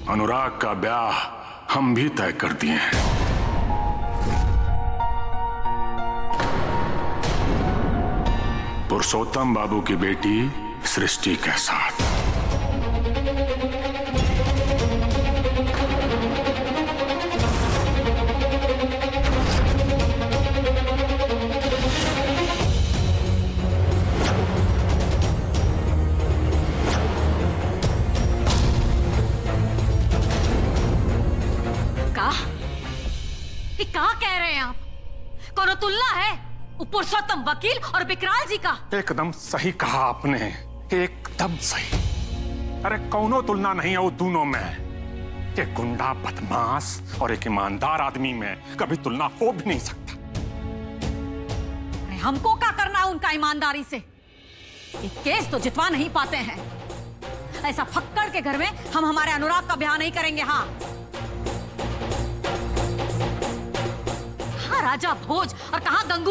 अनुराग का ब्याह हम भी तय कर दिए हैं। पुरुषोत्तम बाबू की बेटी सृष्टि के साथ। क्या कह रहे हैं आप? कौन तुलना है पुरुषोत्तम वकील और विकराल जी का? एकदम सही कहा आपने, एकदम सही। अरे कौनो तुलना नहीं है वो दोनों में। एक गुंडा बदमाश और एक ईमानदार आदमी में कभी तुलना हो भी नहीं सकता। हमको क्या करना है उनका ईमानदारी से? एक केस तो जितवा नहीं पाते हैं। ऐसा फक्कड़ के घर में हम हमारे अनुराग का ब्याह नहीं करेंगे। हाँ, राजा भोज और कहां गंगू।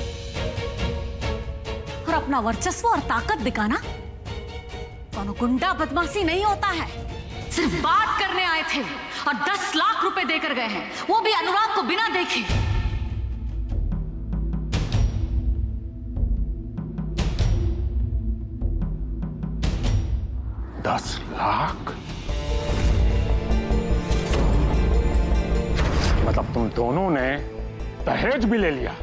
और अपना वर्चस्व और ताकत दिखाना कौनो गुंडा बदमाशी नहीं होता है। सिर्फ बात करने आए थे और 10 लाख रुपए देकर गए हैं, वो भी अनुराग को बिना देखे। $10 लाख? मतलब तुम दोनों ने दहेज भी ले लिया?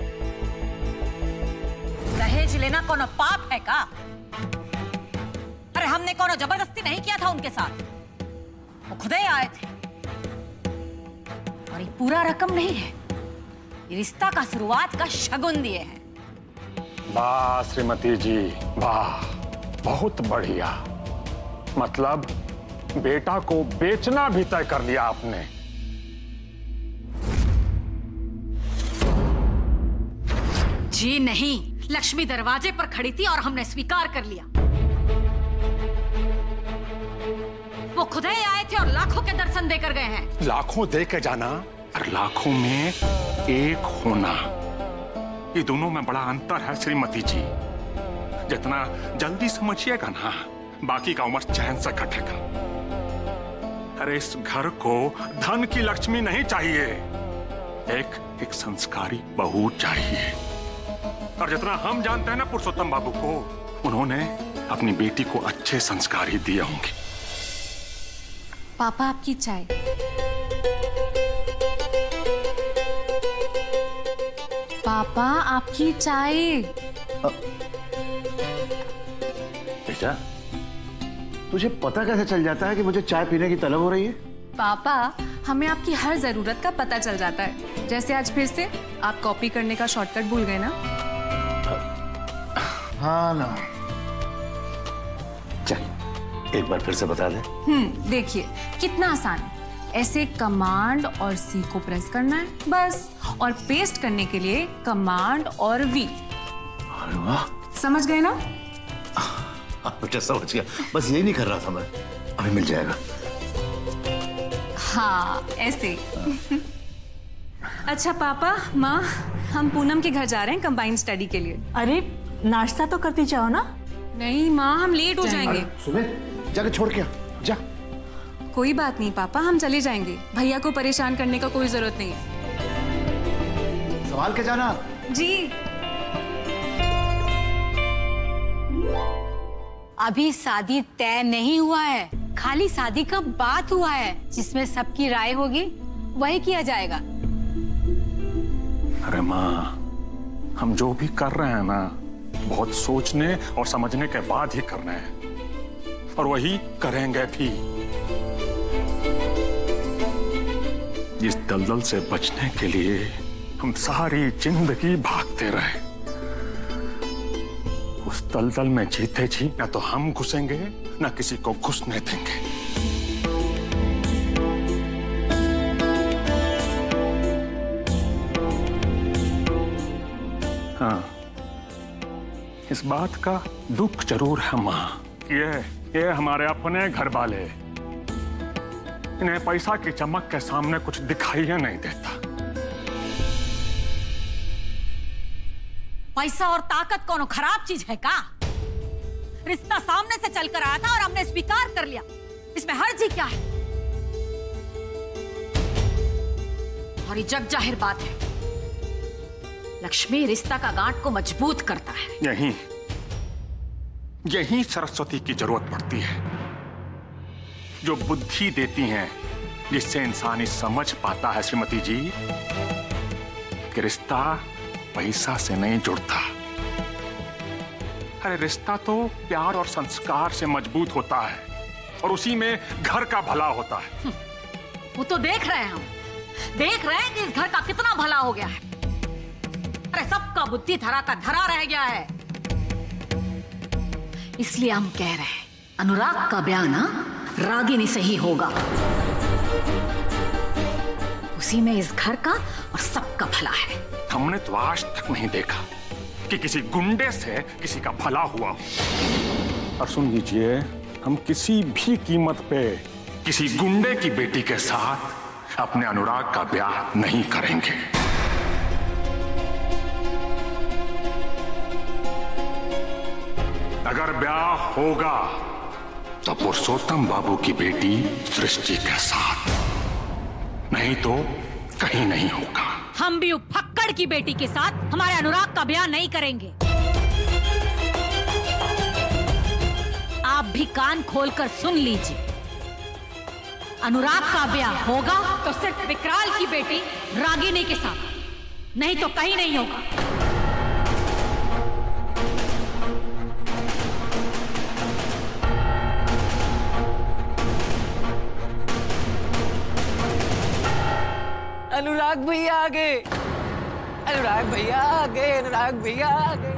दहेज लेना कोनो पाप है का? अरे हमने कोनो जबरदस्ती नहीं किया था उनके साथ, वो खुद ही आए थे। और ये पूरा रकम नहीं है, ये रिश्ता का शुरुआत का शगुन दिए हैं। वाह श्रीमती जी, वाह, बहुत बढ़िया। मतलब बेटा को बेचना भी तय कर लिया आपने। जी नहीं, लक्ष्मी दरवाजे पर खड़ी थी और हमने स्वीकार कर लिया। वो खुद ही आए थे और लाखों के दर्शन देकर गए हैं। लाखों दे के जाना और लाखों में एक होना, ये दोनों में बड़ा अंतर है श्रीमती जी। जितना जल्दी समझिएगा ना, बाकी का उम्र चैन से कटेगा। अरे इस घर को धन की लक्ष्मी नहीं चाहिए, एक संस्कारी बहू चाहिए। और जितना हम जानते हैं ना पुरुषोत्तम बाबू को, उन्होंने अपनी बेटी को अच्छे संस्कार ही दिए होंगे। पापा आपकी चाय। पापा आपकी चाय। बेटा, तुझे पता कैसे चल जाता है कि मुझे चाय पीने की तलब हो रही है? पापा, हमें आपकी हर जरूरत का पता चल जाता है। जैसे आज फिर से आप कॉपी करने का शॉर्टकट भूल गए ना? हाँ ना। चल एक बार फिर से बता दे। देखिए कितना आसान है। ऐसे कमांड और सी को प्रेस करना है बस, और पेस्ट करने के लिए कमांड और वी। अरे वाह, समझ गए ना? बेटा समझ गया, बस यही नहीं कर रहा था मैं। अभी मिल जाएगा। हाँ ऐसे। अच्छा पापा, माँ, हम पूनम के घर जा रहे हैं कंबाइंड स्टडी के लिए। अरे नाश्ता तो करती जाओ ना। नहीं माँ, हम लेट हो जाएंगे। सुबह जाके छोड़ के आ जा। कोई बात नहीं पापा, हम चले जाएंगे। भैया को परेशान करने का कोई जरूरत नहीं है। संभाल के जाना। जी। अभी शादी तय नहीं हुआ है, खाली शादी का बात हुआ है, जिसमें सबकी राय होगी वही किया जाएगा। अरे माँ, हम जो भी कर रहे हैं ना, बहुत सोचने और समझने के बाद ही कर रहे हैं, और वही करेंगे भी। इस दलदल से बचने के लिए हम सारी जिंदगी भागते रहे। उस दलदल में जीते जी ना तो हम घुसेंगे ना किसी को घुसने देंगे। हाँ, इस बात का दुख जरूर है माँ, ये हमारे अपने घर वाले, इन्हें पैसा की चमक के सामने कुछ दिखाई ही नहीं देता। पैसा और ताकत कौन खराब चीज है का? रिश्ता सामने से चलकर आया था और हमने स्वीकार कर लिया, इसमें हर्जी क्या है? और ये जग जाहिर बात है, लक्ष्मी रिश्ता का गांठ को मजबूत करता है। यही सरस्वती की जरूरत पड़ती है, जो बुद्धि देती हैं, जिससे इंसान ही समझ पाता है श्रीमती जी कि रिश्ता पैसा से नहीं जुड़ता। अरे रिश्ता तो प्यार और संस्कार से मजबूत होता है, और उसी में घर का भला होता है। वो तो देख रहे हैं, हम देख रहे हैं कि इस घर का कितना भला हो गया है। अरे सबका बुद्धि धरा का धरा रह गया है। इसलिए हम कह रहे हैं, अनुराग का ब्याह ना रागिनी से ही होगा। उसी में इस घर का और सबका भला है। हमने तो आज तक नहीं देखा कि किसी गुंडे से किसी का भला हुआ हो। और सुन लीजिए, हम किसी भी कीमत पे किसी गुंडे की बेटी के साथ अपने अनुराग का ब्याह नहीं करेंगे। अगर ब्याह होगा तो पुरुषोत्तम बाबू की बेटी सृष्टि के साथ, नहीं तो कहीं नहीं होगा। हम भी फक्कड़ की बेटी के साथ हमारे अनुराग का ब्याह नहीं करेंगे। आप भी कान खोलकर सुन लीजिए, अनुराग का ब्याह होगा तो सिर्फ विकराल की बेटी रागिनी के साथ, नहीं तो कहीं नहीं होगा। अनुराग भैया आ गए, अनुराग भैया आ गए, अनुराग भैया आ गए।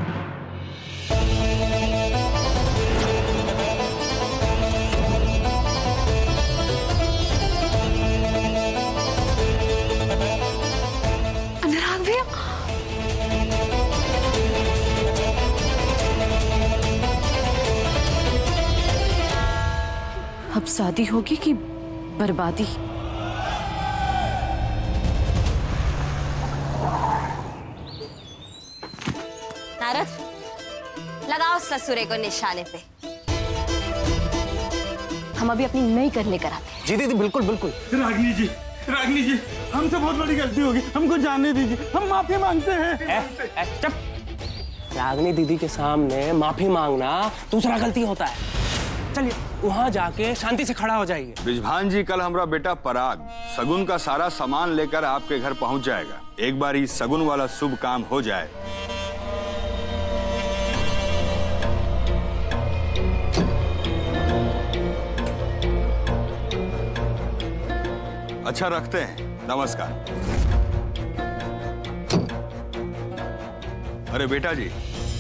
अनुराग भैया, अब शादी होगी कि बर्बादी? लगाओ ससुरे को निशाने पे। हम अभी अपनी नई करने कराते हैं। जी दीदी, बिल्कुल बिल्कुल। रागिनी जी, रागिनी जी, हमसे बहुत बड़ी गलती होगी, हमको जानने दीजिए, हम माफी मांगते हैं। चुप। रागिनी दीदी के सामने माफी मांगना दूसरा गलती होता है। चलिए वहाँ जाके शांति से खड़ा हो जाइए। ब्रिजभान जी, कल हमारा बेटा पराग सगुन का सारा सामान लेकर आपके घर पहुँच जाएगा। एक बार इस सगुन वाला शुभ काम हो जाए। अच्छा, रखते हैं, नमस्कार। अरे बेटा जी,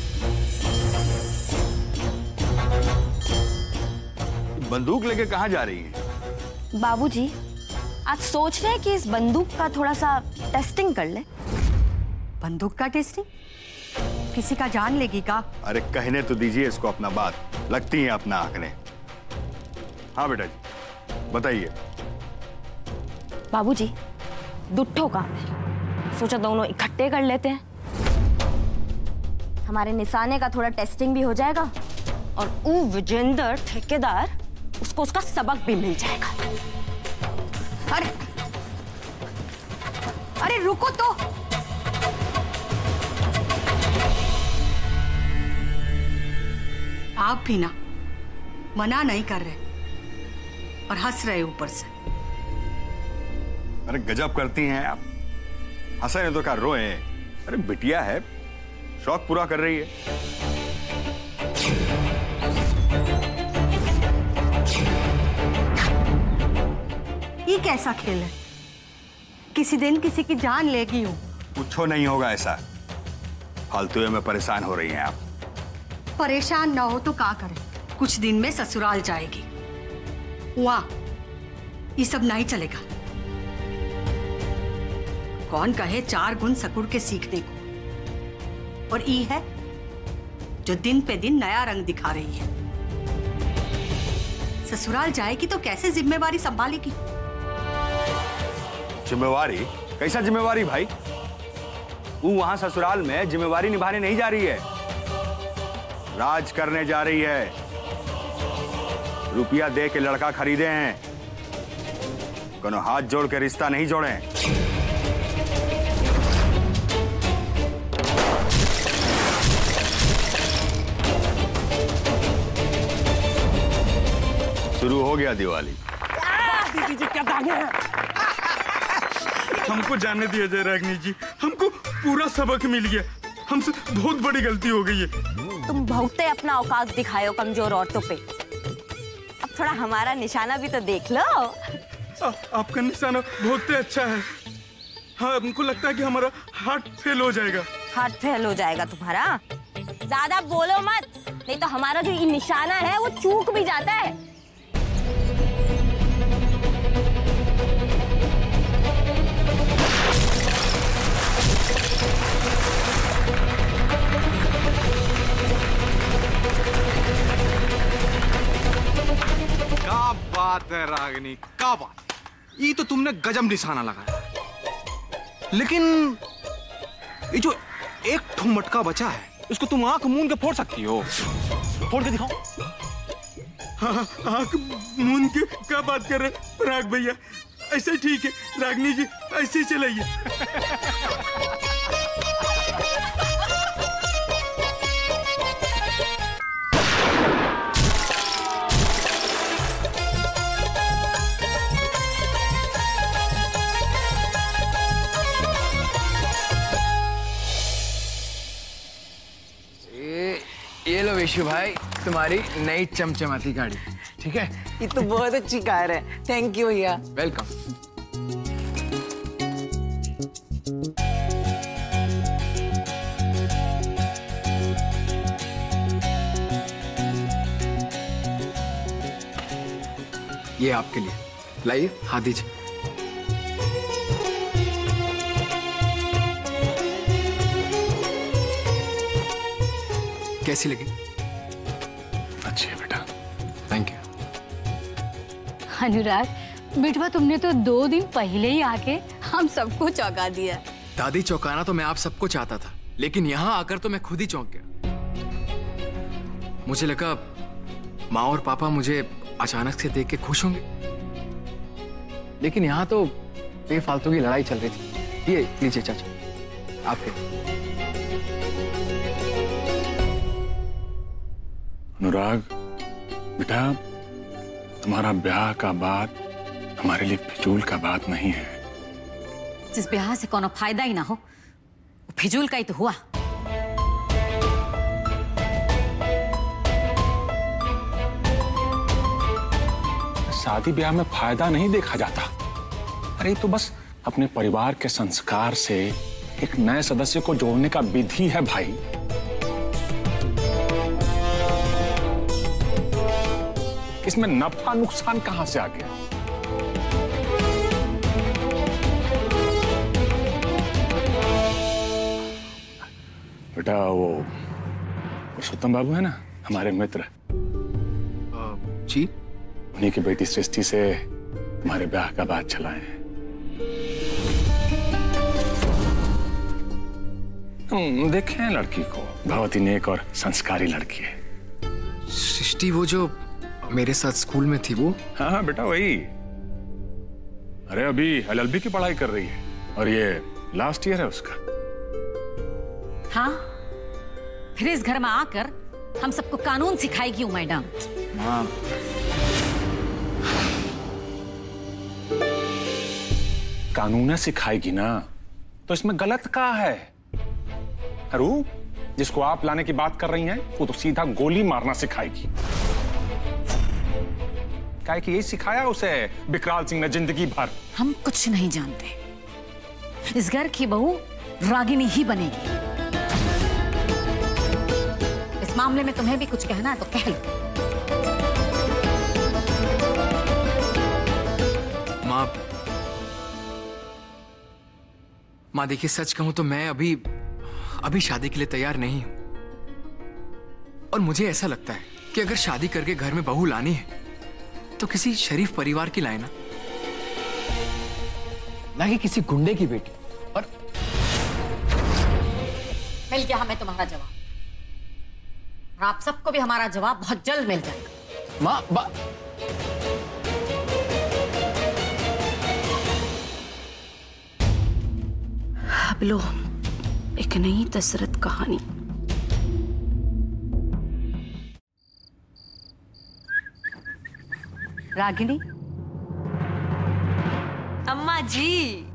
बंदूक लेके कहाँ जा रही हैं? बाबूजी, आज सोच रहे हैं कि इस बंदूक का थोड़ा सा टेस्टिंग कर ले। बंदूक का टेस्टिंग? किसी का जान लेगी का? अरे कहने तो दीजिए इसको अपना बात, लगती है अपना आंकने। हाँ बेटा जी, बताइए। बाबूजी, दुट्ठो काम है, सोचा दोनों इकट्ठे कर लेते हैं। हमारे निशाने का थोड़ा टेस्टिंग भी हो जाएगा और वो विजेंद्र ठेकेदार, उसको उसका सबक भी मिल जाएगा। अरे अरे रुको तो। आप भी ना मना नहीं कर रहे और हंस रहे ऊपर से। अरे गजब करती हैं आप, हंसे नहीं तो क्या रोए। अरे बिटिया है, शौक पूरा कर रही है। ये कैसा खेल है? किसी दिन किसी की जान लेगी हूँ। कुछ नहीं होगा ऐसा, फालतू में परेशान हो रही हैं आप। परेशान ना हो तो क्या करें, कुछ दिन में ससुराल जाएगी, वहां ये सब नहीं चलेगा। कौन कहे 4 गुण सकुड़ के सीखने को, और ये है जो दिन पे दिन नया रंग दिखा रही है। ससुराल जाएगी तो कैसे जिम्मेवारी संभालेगी? जिम्मेवारी? कैसा जिम्मेवारी भाई? वो वहां ससुराल में जिम्मेवारी निभाने नहीं जा रही है, राज करने जा रही है। रुपया दे के लड़का खरीदे हैं, कोनो हाथ जोड़ के रिश्ता नहीं जोड़े। शुरू हो गया दिवाली। दीदी जी क्या दागे हैं? हमको जाने दिया जाए रागिनी जी, हमको पूरा सबक मिल गया, हमसे बहुत बड़ी गलती हो गई है। तुम बहुत अपना औकात दिखाओ कमजोर औरतों पे। अब थोड़ा हमारा निशाना भी तो देख लो। आपका निशाना बहुत अच्छा है। हाँ, हमको लगता है कि हमारा हार्ट फेल हो जाएगा। हार्ट फेल हो जाएगा तुम्हारा? ज्यादा बोलो मत, नहीं तो हमारा जो ये निशाना है वो चूक भी जाता है। क्या बात है रागिनी, क्या बात। ये तो तुमने गजब निशाना लगाया, लेकिन ये जो एक ठो मटका बचा है उसको तुम आंख मूंद के फोड़ सकती हो। फोड़ के दिखाओ। हाँ, आंख मूंद के क्या बात कर रहे पराग भैया? ऐसे ठीक है रागिनी जी, ऐसे ही चलाइए। ये लो विशु भाई, तुम्हारी नई चमचमाती गाड़ी। ठीक है, ये तो बहुत अच्छी कार है। थैंक यू भैया। वेलकम। ये आपके लिए, लाइए हाथ दीजिए। कैसी लगी? अच्छी है बेटा। Thank you. अनुराग बेटवा, तुमने तो 2 दिन पहले ही आके हम सबको चौंका दिया। दादी, चौंकाना तो मैं आप सबको चाहता था, लेकिन यहाँ आकर तो मैं खुद ही चौंक गया। मुझे लगा माँ और पापा मुझे अचानक से देख के खुश होंगे, लेकिन यहाँ तो बेफालतू की लड़ाई चल रही थी। ये लीजिए चाचा, आपके। अनुराग बेटा, तुम्हारा ब्याह का बात हमारे लिए फिजूल का बात नहीं है। जिस ब्याह से कोनो फायदा ही ना हो, वो फिजूल का ही तो हुआ। शादी ब्याह में फायदा नहीं देखा जाता। अरे तो बस अपने परिवार के संस्कार से एक नए सदस्य को जोड़ने का विधि है भाई। इसमें नफा नुकसान कहां से आ गया? बेटा, वो पुरुषोत्तम बाबू है ना, हमारे मित्र जी, उन्हीं की बेटी सृष्टि से हमारे ब्याह का बात चला है। हम देखे हैं लड़की को, बहुत ही नेक और संस्कारी लड़की है। सृष्टि वो जो मेरे साथ स्कूल में थी वो? हाँ हाँ बेटा, वही। अरे अभी LLB की पढ़ाई कर रही है और ये लास्ट ईयर है उसका। हाँ, फिर इस घर में आकर हम सबको कानून सिखाएगी वो मैडम। हाँ। कानून सिखाएगी ना, तो इसमें गलत क्या है? अरू, जिसको आप लाने की बात कर रही हैं, वो तो सीधा गोली मारना सिखाएगी। क्या कि यही सिखाया उसे विकराल सिंह ने जिंदगी भर। हम कुछ नहीं जानते। इस घर की बहू रागिनी ही बनेगी। इस मामले में तुम्हें भी कुछ कहना है तो कह लो। माँ देखिए, सच कहूं तो मैं अभी शादी के लिए तैयार नहीं हूं। और मुझे ऐसा लगता है कि अगर शादी करके घर में बहू लानी है तो किसी शरीफ परिवार की लाए ना कि किसी गुंडे की बेटी। और मिल गया हमें तुम्हारा जवाब, और आप सबको भी हमारा जवाब बहुत जल्द मिल जाएगा। माँ अब लो एक नई दशरथ कहानी। रागिनी। अम्मा जी,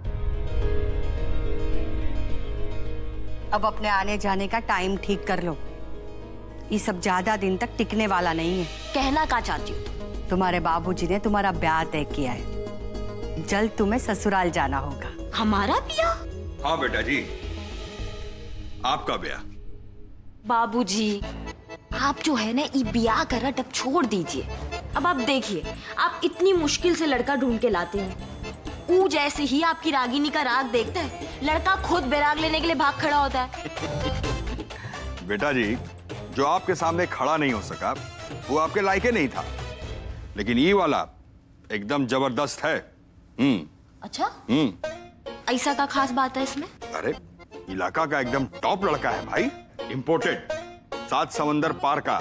अब अपने आने जाने का टाइम ठीक कर लो। ये सब ज्यादा दिन तक टिकने वाला नहीं है। कहना क्या चाहती हो? तुम्हारे बाबूजी ने तुम्हारा ब्याह तय किया है। जल्द तुम्हें ससुराल जाना होगा। हमारा ब्याह? हाँ बेटा जी, आपका ब्याह। बाबूजी, आप जो है ना ये ब्याह का रट अब छोड़ दीजिए। अब आप देखिए, आप इतनी मुश्किल से लड़का ढूंढ के लाते हैं। ऊ जैसे ही आपकी रागिनी का राग देखता है, लड़का खुद बैराग लेने के लिए भाग खड़ा होता है। बेटा जी, जो आपके सामने खड़ा नहीं हो सका वो आपके लायके नहीं था, लेकिन ये वाला एकदम जबरदस्त है। अच्छा? ऐसा का खास बात है इसमें? अरे इलाका का एकदम टॉप लड़का है भाई, इंपोर्टेड, 7 समंदर पार का।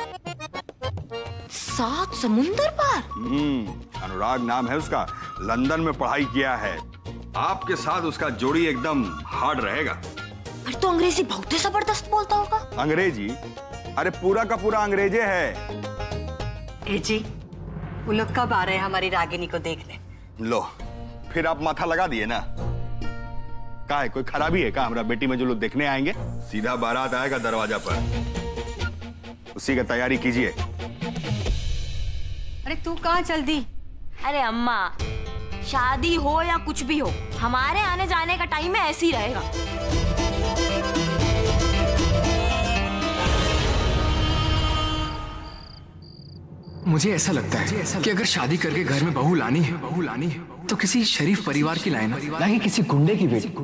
7 समुंदर पार? अनुराग नाम है उसका, लंदन में पढ़ाई किया है। आपके साथ उसका जोड़ी एकदम हार्ड रहेगा। फिर तो अंग्रेजी बहुत जबरदस्त बोलता होगा। अंग्रेजी? अरे पूरा का पूरा अंग्रेजे है। ए जी, वो लोग कब आ रहे हैं हमारी रागिनी को देखने? लो, फिर आप माथा लगा दिए ना। का है, कोई खराबी है का? हमारा बेटी में जो लोग देखने आएंगे, सीधा बारात आएगा दरवाजा पर, उसी का तैयारी कीजिए। अरे तू कहाँ चल दी? अरे अम्मा, शादी हो या कुछ भी हो, हमारे आने जाने का टाइम है, ऐसे ही रहेगा। मुझे ऐसा लगता है कि अगर शादी करके घर में बहू लानी है तो किसी शरीफ परिवार की लाए ना कि किसी गुंडे की बेटी।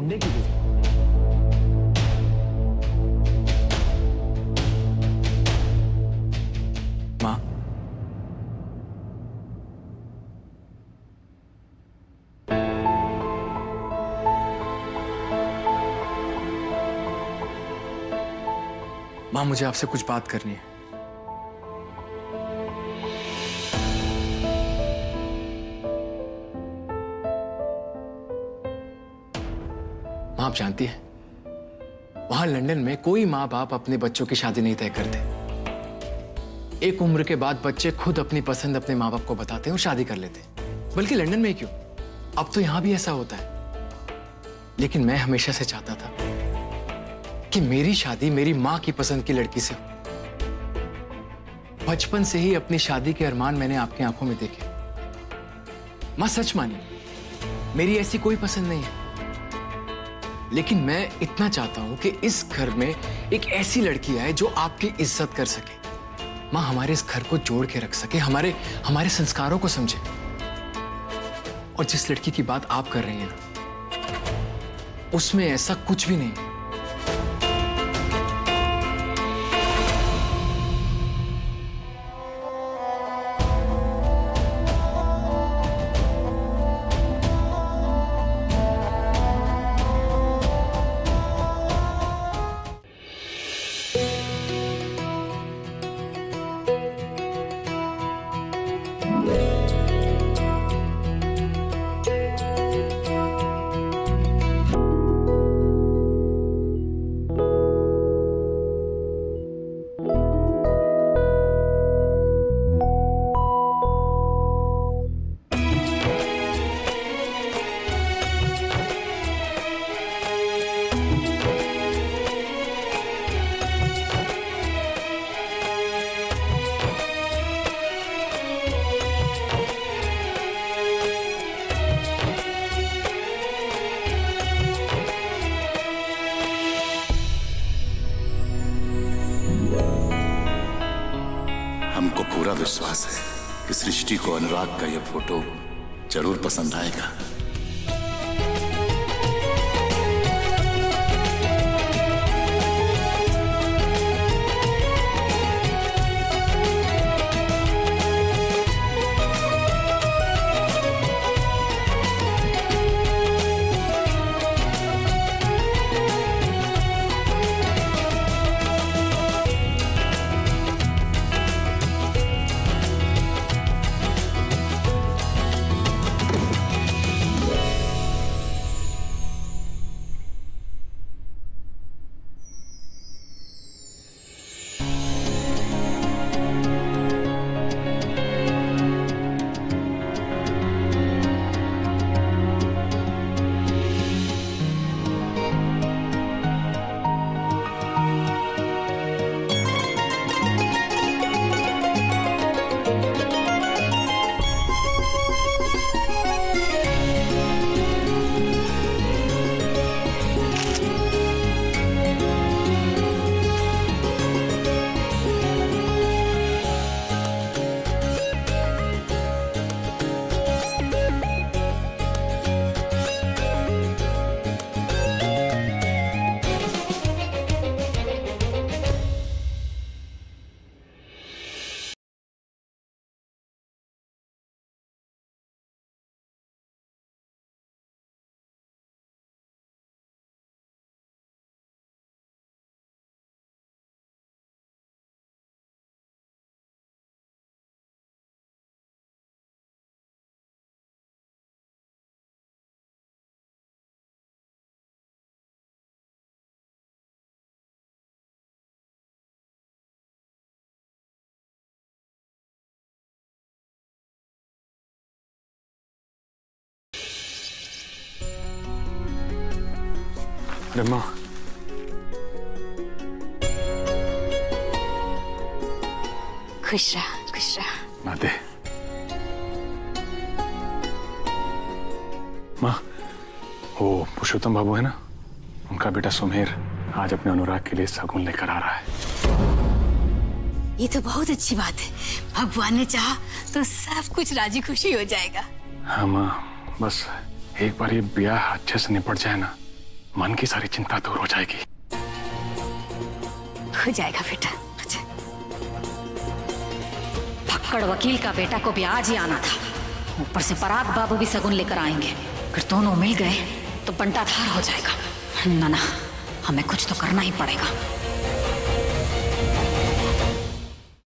माँ, माँ मुझे आपसे कुछ बात करनी है। माँ आप जानती है, वहां लंदन में कोई माँ बाप अपने बच्चों की शादी नहीं तय करते। एक उम्र के बाद बच्चे खुद अपनी पसंद अपने माँ बाप को बताते हैं और शादी कर लेते हैं। बल्कि लंदन में क्यों, अब तो यहां भी ऐसा होता है। लेकिन मैं हमेशा से चाहता था कि मेरी शादी मेरी माँ की पसंद की लड़की से हो। बचपन से ही अपनी शादी के अरमान मैंने आपकी आंखों में देखे। माँ सच मानिए, मेरी ऐसी कोई पसंद नहीं है, लेकिन मैं इतना चाहता हूं कि इस घर में एक ऐसी लड़की आए जो आपकी इज्जत कर सके। मां हमारे इस घर को जोड़ के रख सके, हमारे संस्कारों को समझे। और जिस लड़की की बात आप कर रही हैं ना, उसमें ऐसा कुछ भी नहीं। हमको पूरा विश्वास है कि सृष्टि को अनुराग का यह फोटो जरूर पसंद आएगा। अरे माँ, खुश रहा, खुश रहा। ना दे माँ, वो पुरुषोत्तम बाबू है ना, उनका बेटा सुमेर आज अपने अनुराग के लिए शगुन लेकर आ रहा है। ये तो बहुत अच्छी बात है। भगवान ने चाहा तो सब कुछ राजी खुशी हो जाएगा। हाँ माँ, बस एक बार ये ब्याह अच्छे से निपट जाए ना, मन की सारी चिंता दूर हो जाएगी। हो जाएगा बेटा। भक्कड़ वकील का बेटा को भी आज ही आना था, ऊपर से पराग बाबू भी शगुन लेकर आएंगे। फिर दोनों मिल गए तो बंटाधार हो जाएगा। ना ना, हमें कुछ तो करना ही पड़ेगा।